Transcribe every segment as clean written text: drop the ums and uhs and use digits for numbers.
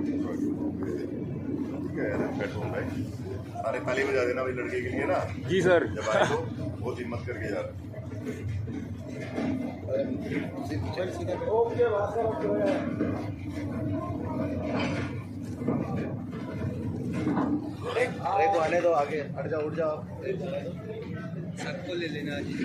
सारे ताली बजा देना भाई लड़के के लिए ना। जी सर। जब आए तो बहुत हिम्मत करके जा रहे अरे तो आने दो, आगे हट जाओ, उठ जाओ। सबको ले लेना जी।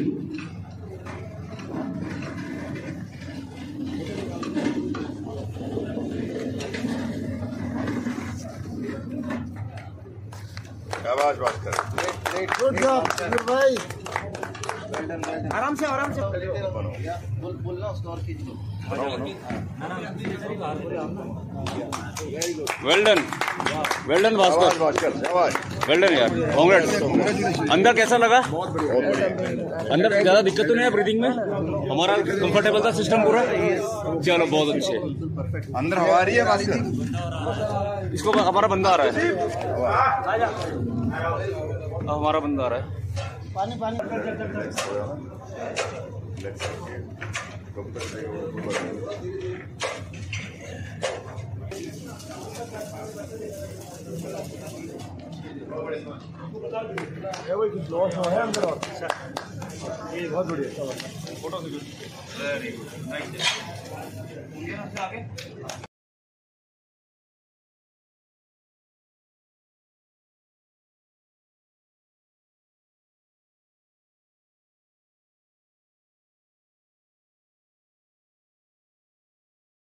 शाबाश बात कर। गुड जॉब भाई। आराम से आराम से बोलना उसको और खींच लो। Well done Bhaskar, well done यार, कांग्रेट्स। अंदर कैसा लगा? अंदर ज्यादा दिक्कत तो नहीं है ब्रीदिंग में? हमारा कंफर्टेबल था सिस्टम पूरा? चलो बहुत अच्छे। अंदर हवा आ रही है भास्कर? इसको हमारा बंदा आ रहा है, हमारा बंदा आ रहा है। पानी पानी है अंदर। और ये बहुत बढ़िया फोटो।